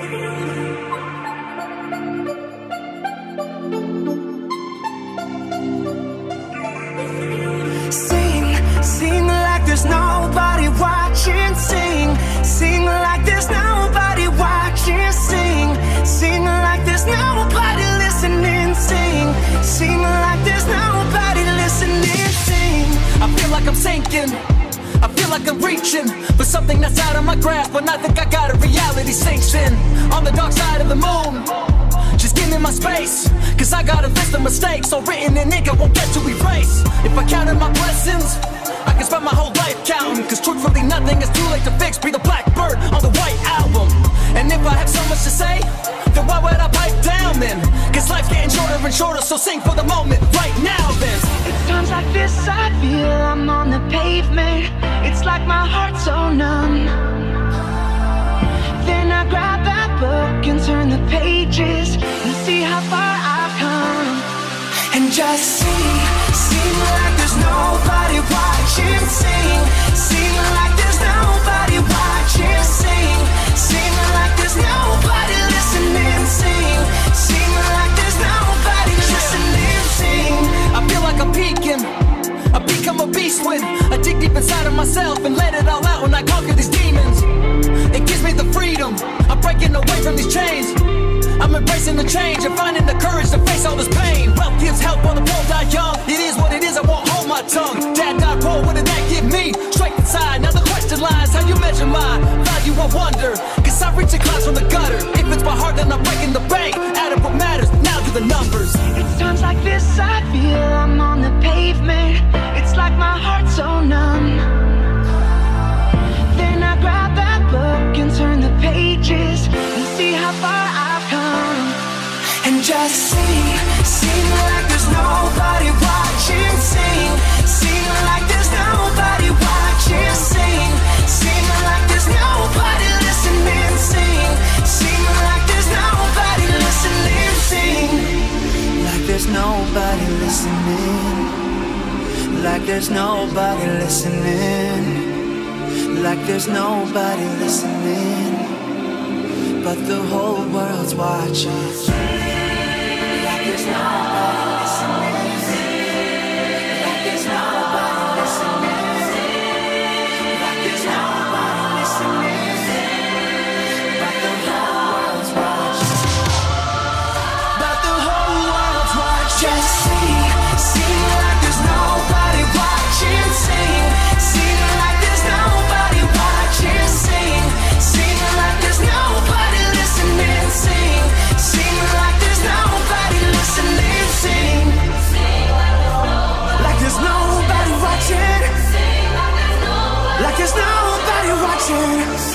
Sing like there's nobody watching. Sing like there's nobody watching. Sing like there's nobody listening. Sing like there's nobody listening. I feel like I'm sinking, I feel like I'm reaching for something that's out of my grasp, but I think I got it, reality sinks in. On the dark side of the moon, just give me my space, cause I got a list of mistakes all written in ink I won't get to erase. If I counted my blessings, I can spend my whole life counting, cause truthfully nothing is too late to fix. Be the blackbird on the white album. And if I have so much to say, then why would I pipe down then? Cause life's getting shorter and shorter, so sing for the moment right now then. It's times like this I feel I'm on the pavement. It's like my heart's so numb. Then I grab that book and turn the pages and see how far I've come. And just sing like there's nobody watching. Sing like there's nobody watching. Sing like there's nobody listening. Sing like there's nobody listening. I feel like I'm peaking, I become a beast when I dig deep inside of myself and let it all out when I conquer these demons. It gives me the freedom, I'm breaking away from these chains. I'm embracing the change and finding the courage to face all this pain. Wealth gives help while the poor die young. It is what it is, I won't hold my tongue. Dad died poor, what did that give me? Straight inside, now the question lies, how you measure my value, I wonder. Cause I reach a class from the gutter. If it's my heart, then I'm breaking the bank. Add up what matters, now do the numbers. It's times like this I feel I'm on the pavement. It's like my heart's so numb. Then I grab that book and turn the pages and see how far I've come. And just sing like there's nobody watching. Sing like there's nobody watching. Sing like there's nobody listening. Sing like there's nobody listening. Like there's nobody listening. Like there's nobody listening. Like there's nobody listening, but the whole world's watching. Like there's nobody listening. Like there's nobody listening. Like there's nobody listening, but the whole world's watching. But the whole world's watching. Just sing like there's nobody watching. Sing like there's nobody watching. Sing like there's nobody listening. Sing like there's nobody listening. Like there's nobody watching. Like there's nobody watching.